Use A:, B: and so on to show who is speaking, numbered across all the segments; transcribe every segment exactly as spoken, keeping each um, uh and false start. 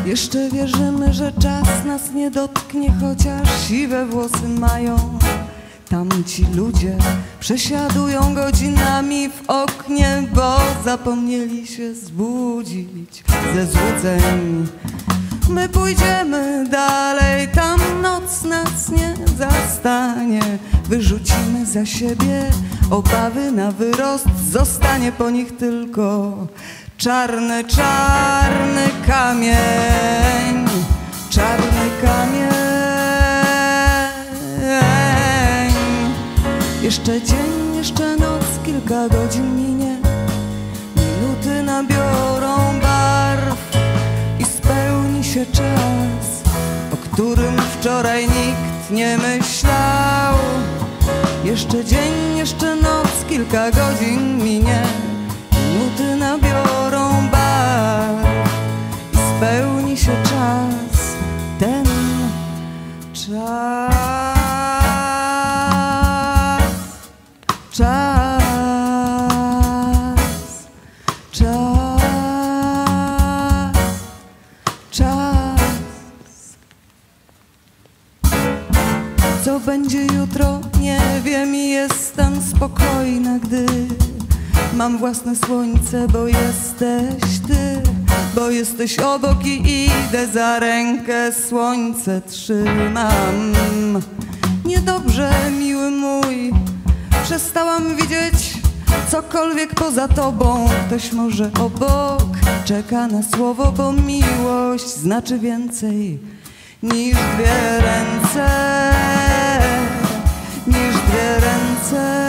A: Jeszcze wierzymy, że czas nas nie dotknie, chociaż siwe włosy mają. Tamci ludzie przesiadują godzinami w oknie, bo zapomnieli się zbudzić ze złudzeń. My pójdziemy dalej, tam noc nas nie zastanie. Wyrzucimy za siebie obawy na wyrost, zostanie po nich tylko czarny, czarny kamień, czarny kamień. Jeszcze dzień, jeszcze noc, kilka godzin minie, minuty nabiorą barw i spełni się czas, o którym wczoraj nikt nie myślał. Jeszcze dzień, jeszcze noc, kilka godzin minie, minuty nabiorą barw i spełni się czas, ten czas. Czas, czas, czas. Co będzie jutro, nie wiem i jestem spokojna, gdy mam własne słońce, bo jesteś ty, bo jesteś obok i idę za rękę, słońce trzymam. Niedobrze, miły mój, przestałam widzieć cokolwiek poza tobą. Ktoś może obok czeka na słowo, bo miłość znaczy więcej niż dwie ręce, niż dwie ręce.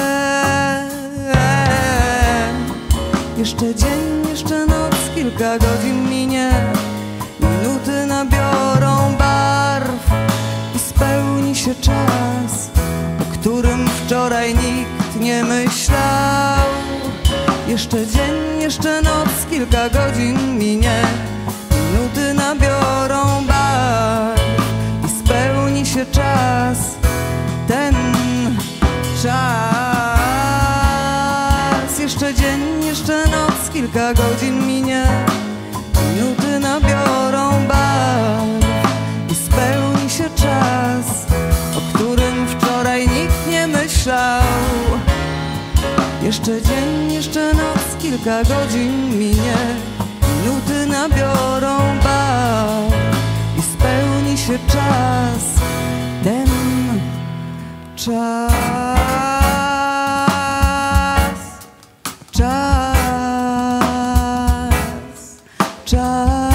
A: Jeszcze dzień, jeszcze noc, kilka godzin minie, minuty nabiorą barw i spełni się czas, o którym wczoraj nikt nie myślał. Jeszcze dzień, jeszcze noc, kilka godzin minie, minuty nabiorą barw i spełni się czas, ten czas. Jeszcze dzień, jeszcze noc, kilka godzin minie, minuty nabiorą barw i spełni się czas, o którym wczoraj nikt nie myślał. Jeszcze dzień, jeszcze noc, kilka godzin minie, minuty nabiorą barw i spełni się czas, ten czas. Czas,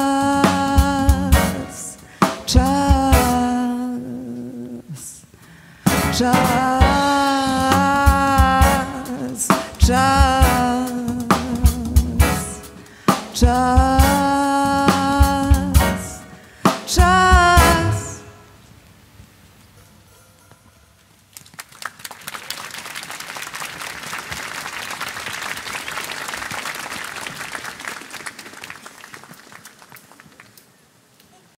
A: czas, czas, czas, czas, czas.